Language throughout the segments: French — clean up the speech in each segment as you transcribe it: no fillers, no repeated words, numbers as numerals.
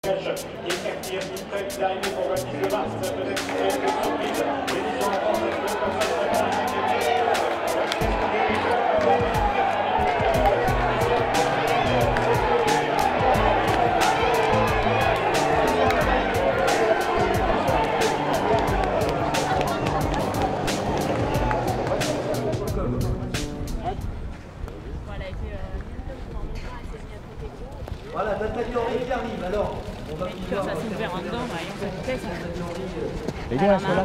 Voilà, D'Artagnan qui arrive, alors on va pouvoir... Ça s'est ouvert en dedans, ça te plaît, ça. Les gars, sur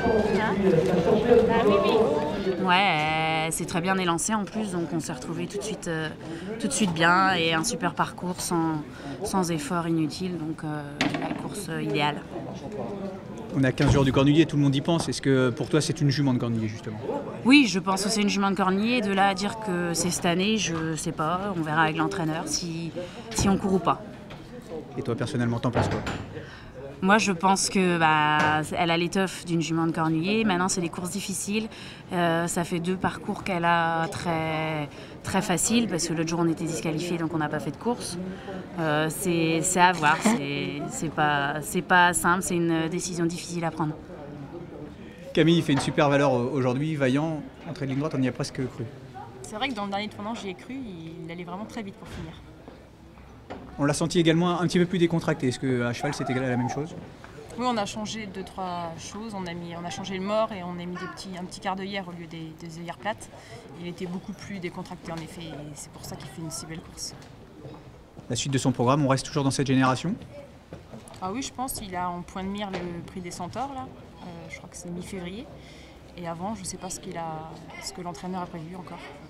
la Ouais, c'est très bien élancé en plus, donc on s'est retrouvés tout de suite bien et un super parcours sans effort inutile, donc la course idéale. On est à 15 jours du Cornulier, tout le monde y pense. Est-ce que pour toi c'est une jument de Cornulier justement? Oui, je pense que c'est une jument de Cornulier. De là à dire que c'est cette année, je sais pas. On verra avec l'entraîneur si on court ou pas. Et toi personnellement, t'en penses quoi? Moi, je pense que elle a l'étoffe d'une jument de Cornulier. Maintenant, c'est des courses difficiles. Ça fait 2 parcours qu'elle a très faciles parce que l'autre jour on était disqualifiés, donc on n'a pas fait de course. C'est à voir. C'est pas simple. C'est une décision difficile à prendre. Camille fait une super valeur aujourd'hui. Vaillant, entrée de ligne droite, on y a presque cru. C'est vrai que dans le dernier tournant, j'y ai cru. Il allait vraiment très vite pour finir. On l'a senti également un petit peu plus décontracté. Est-ce qu'à cheval c'est égal à la même chose? Oui, on a changé 2-3 choses. On a changé le mort et on a mis un petit quart d'œillère au lieu des œillères plates. Il était beaucoup plus décontracté en effet et c'est pour ça qu'il fait une si belle course. La suite de son programme, on reste toujours dans cette génération? Ah oui, je pense. Il a en point de mire le prix des Centaures là. Je crois que c'est mi-février. Et avant, je ne sais pas ce que l'entraîneur a prévu encore.